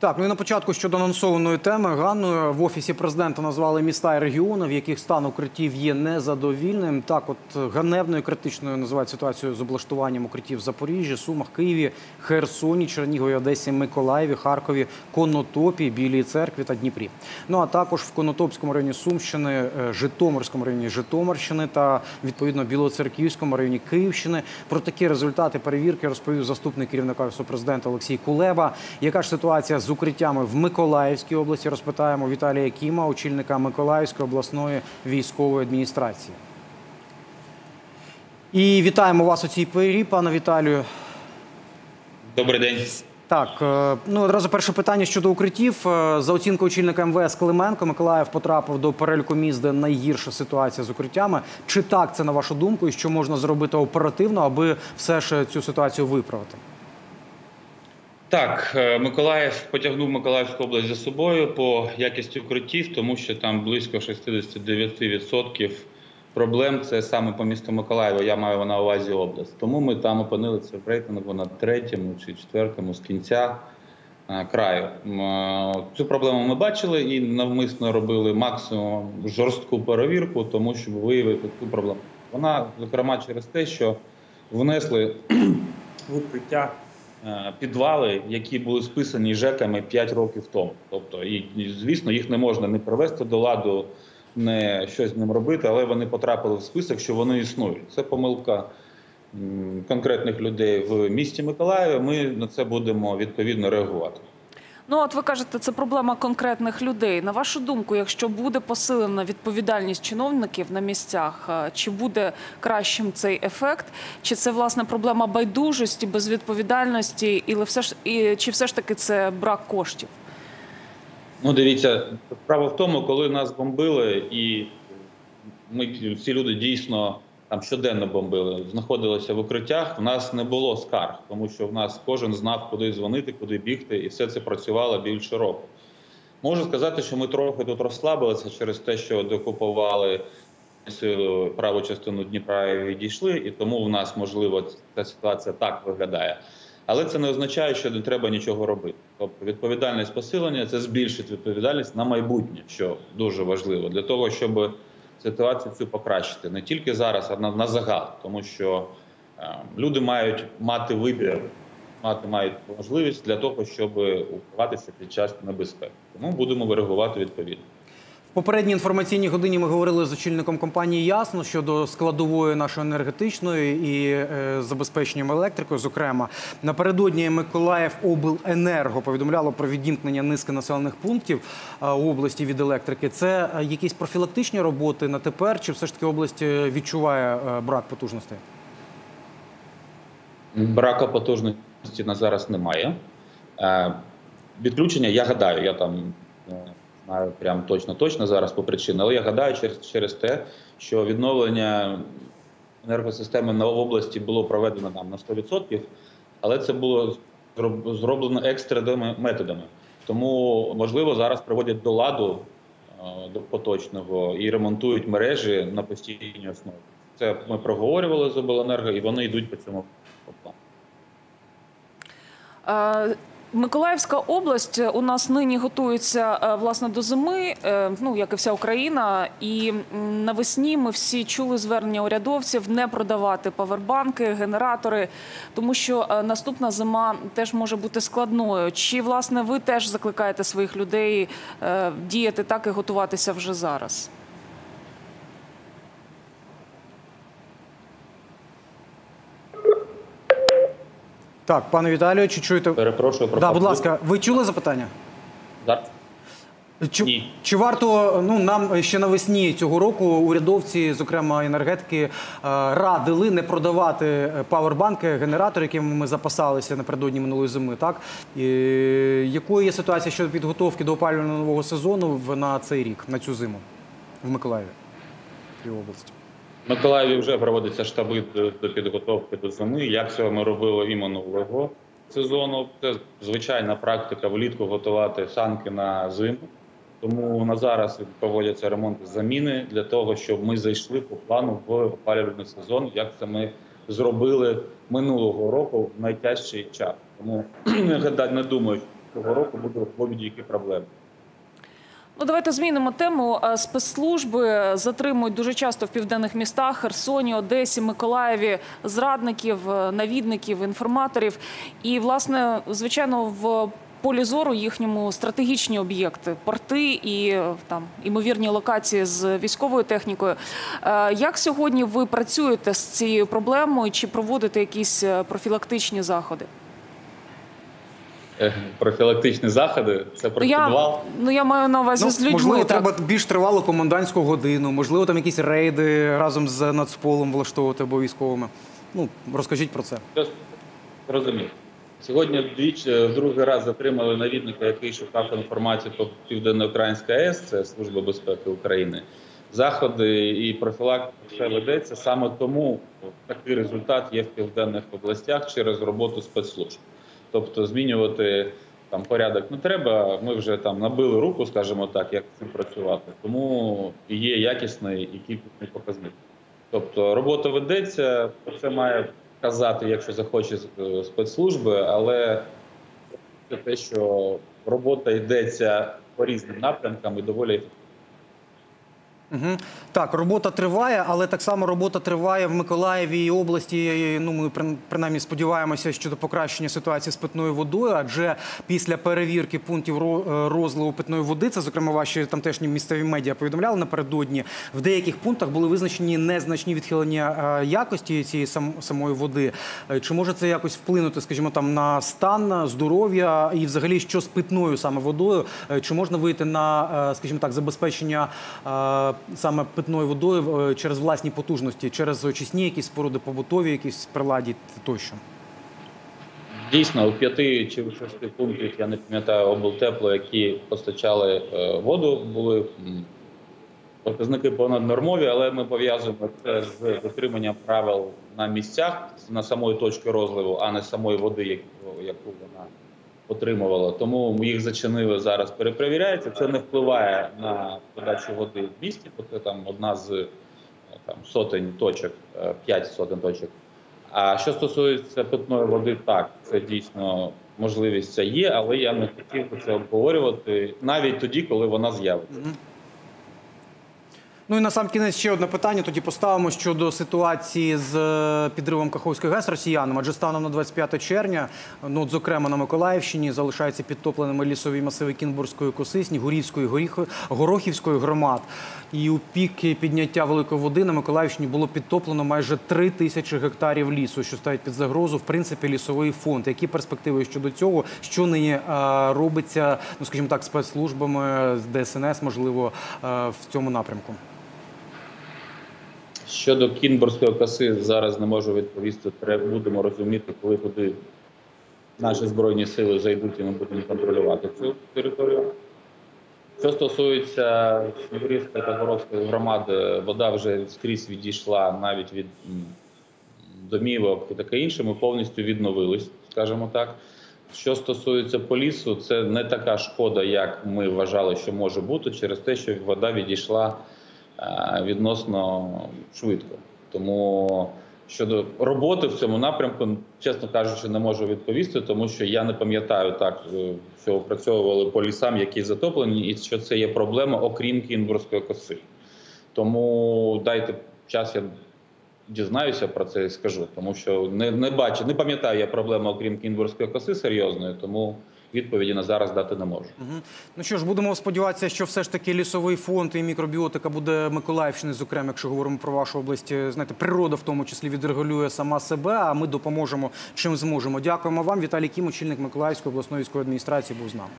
Так, ну і на початку щодо анонсованої теми. Ганною, в Офісі президента назвали міста і регіони, в яких стан укриттів є незадовільним. Так от ганебною і критичною називають ситуацію з облаштуванням укриттів в Запоріжжі, Сумах, Києві, Херсоні, Чернігові, Одесі, Миколаєві, Харкові, Конотопі, Білій Церкві та Дніпрі. Ну а також в Конотопському районі Сумщини, Житомирському районі Житомирщини та, відповідно, Білоцерківському районі Київщини. Про такі результати перевірки розповів заступник керівника Офісу президента Олексій Кулеба. Яка ж ситуація з укриттями в Миколаївській області, розпитаємо Віталія Кіма, очільника Миколаївської обласної військової адміністрації. І вітаємо вас у цій порі, пане Віталію. Добрий день. Так, ну одразу перше питання щодо укриттів. За оцінкою очільника МВС Клименко, Миколаїв потрапив до переліку міст, де найгірша ситуація з укриттями. Чи так це, на вашу думку, і що можна зробити оперативно, аби все ж цю ситуацію виправити? Так, Миколаїв потягнув Миколаївську область за собою по якості укриттів, тому що там близько 69% проблем – це саме по місту Миколаєва, я маю на увазі область. Тому ми там опинилися в рейтингу на 3-му чи 4-му з кінця краю. Цю проблему ми бачили і навмисно робили максимум жорстку перевірку, тому щоб виявити цю проблему. Вона, зокрема, через те, що внесли в укриття підвали, які були списані ЖЕКами 5 років тому. Тобто, і, звісно, їх не можна не привести до ладу, не щось з ним робити, але вони потрапили в список, що вони існують. Це помилка конкретних людей в місті Миколаєві. Ми на це будемо відповідно реагувати. Ну, от ви кажете, це проблема конкретних людей. На вашу думку, якщо буде посилена відповідальність чиновників на місцях, чи буде кращим цей ефект? Чи це, власне, проблема байдужості, безвідповідальності, чи все ж таки це брак коштів? Ну, дивіться, справа в тому, коли нас бомбили, і всі люди дійсно там щоденно бомбили, знаходилися в укриттях, в нас не було скарг, тому що в нас кожен знав, куди дзвонити, куди бігти, і все це працювало більше року. Можу сказати, що ми трохи тут розслабилися через те, що деокупували праву частину Дніпра і відійшли, і тому в нас, можливо, ця ситуація так виглядає. Але це не означає, що не треба нічого робити. Тобто відповідальність посилення – це збільшить відповідальність на майбутнє, що дуже важливо, для того, щоб ситуацію цю покращити. Не тільки зараз, а на загал. Тому що люди мають мати вибір, мають можливість для того, щоб укриватися під час небезпеки. Тому будемо реагувати відповідно. В попередній інформаційній годині ми говорили з очільником компанії «Ясно» щодо складової нашої енергетичної і забезпеченням електрикою. Зокрема, напередодні Миколаївобленерго повідомляло про відімкнення низки населених пунктів області від електрики. Це якісь профілактичні роботи на тепер, чи все ж таки область відчуває брак потужностей? Браку потужності на зараз немає. Відключення, я гадаю, я там знаю прям точно зараз по причині, але я гадаю через те, що відновлення енергосистеми на області було проведено нам на 100%, але це було зроблено екстреними методами. Тому, можливо, зараз приводять до ладу, до поточного, і ремонтують мережі на постійній основі. Це ми проговорювали з обленерго, і вони йдуть по цьому плану. Миколаївська область у нас нині готується, власне, до зими, ну, як і вся Україна. І навесні ми всі чули звернення урядовців не продавати павербанки, генератори, тому що наступна зима теж може бути складною. Чи, власне, ви теж закликаєте своїх людей діяти так і готуватися вже зараз? Так, пане Віталію, чи чуєте? Перепрошую. Так, будь ласка, ви чули запитання? Так. Ні. Чи варто, нам ще навесні цього року урядовці, зокрема енергетики, радили не продавати павербанки, генератори, якими ми запасалися напередодні минулої зими, так? Якою є ситуація щодо підготовки до опалювального нового сезону на цей рік, на цю зиму в Миколаєві і області? В Миколаєві вже проводяться штаби до підготовки до зими. Як це ми робили і минулого сезону. Це звичайна практика влітку готувати санки на зиму. Тому на зараз проводяться ремонти заміни для того, щоб ми зайшли по плану в опалювальний сезон, як це ми зробили минулого року в найтяжчий час. Тому я не думаю, що цього року будуть будь-які проблеми. Ну, давайте змінимо тему. Спецслужби затримують дуже часто в південних містах – Херсоні, Одесі, Миколаєві – зрадників, навідників, інформаторів. І, власне, звичайно, в полі зору їхньому стратегічні об'єкти – порти і там імовірні локації з військовою технікою. Як сьогодні ви працюєте з цією проблемою? Чи проводите якісь профілактичні заходи? Профілактичні заходи – це про підвал? Я маю на увазі з людьми. Можливо, так. треба більш тривалу комендантську годину, можливо, там якісь рейди разом з Нацполом влаштовувати або військовими. Ну, розкажіть про це. Розумію. Сьогодні в другий раз затримали навідника, який шукав інформацію по Південноукраїнській АЕС, це Служба безпеки України. Заходи і профілактика все ведеться, саме тому такий результат є в південних областях через роботу спецслужб. Тобто змінювати там порядок не треба, ми вже там набили руку, скажімо так, як з цим працювати. Тому і є якісний і кількісний показник. Тобто робота ведеться, про це має казати, якщо захоче спецслужби, але це те, що робота йдеться по різним напрямкам і доволі ефективно. Угу. Так, робота триває, але так само робота триває в Миколаєві і області. Ну, ми принаймні сподіваємося щодо покращення ситуації з питною водою, адже після перевірки пунктів розливу питної води, це, зокрема, ваші тамтешні місцеві медіа повідомляли напередодні, в деяких пунктах були визначені незначні відхилення якості цієї самої води. Чи може це якось вплинути, скажімо, там на стан, здоров'я і взагалі що з питною саме водою? Чи можна вийти на, скажімо так, забезпечення саме питною водою через власні потужності, через очисні якісь споруди, побутові якісь приладі тощо? Дійсно, у 5 чи 6 пунктах, я не пам'ятаю, облтепло, які постачали воду, були показники понаднормові, але ми пов'язуємо це з дотриманням правил на місцях, на самої точки розливу, а не самої води, яку вона отримувала. Тому їх зачинили, зараз перепровіряється. Це не впливає на подачу води в місті, бо це там одна з сотень точок, 5 сотень точок. А що стосується питної води, так, це дійсно можливість ця є, але я не хотів би це обговорювати навіть тоді, коли вона з'явиться. Ну і на сам кінець ще одне питання тоді поставимо щодо ситуації з підривом Каховської ГЕС росіянами. Адже станом на 25 червня, ну, от, зокрема на Миколаївщині, залишаються підтопленими лісові масиви Кінбурзької коси, Снігурівської, Горохівської громад. І у пік підняття великої води на Миколаївщині було підтоплено майже 3000 гектарів лісу, що ставить під загрозу, в принципі, лісовий фонд. Які перспективи щодо цього? Що нині робиться, ну, скажімо так, спецслужбами, з ДСНС, можливо, в цьому напрямку? Щодо Кінбурзької коси зараз не можу відповісти. Будемо розуміти, коли туди наші Збройні сили зайдуть і ми будемо контролювати цю територію. Що стосується Снігурівської та Горохівської громади, вода вже скрізь відійшла навіть від домівок і таке інше. Ми повністю відновились, скажімо так. Що стосується по лісу, це не така шкода, як ми вважали, що може бути, через те, що вода відійшла відносно швидко. Тому щодо роботи в цьому напрямку, чесно кажучи, не можу відповісти, тому що я не пам'ятаю так, що опрацьовували по лісам, які затоплені, і що це є проблема, окрім Кінбурзької коси. Тому дайте час, я дізнаюся про це і скажу, тому що не пам'ятаю я проблему, окрім Кінбурзької коси серйозної, тому відповіді на зараз дати не можу. Ну що ж, будемо сподіватися, що все ж таки лісовий фонд і мікробіотика буде Миколаївщини, зокрема, якщо говоримо про вашу область. Знаєте, природа в тому числі відрегулює сама себе, а ми допоможемо чим зможемо. Дякуємо вам. Віталій Кім, очільник Миколаївської обласної військової адміністрації, був з нами.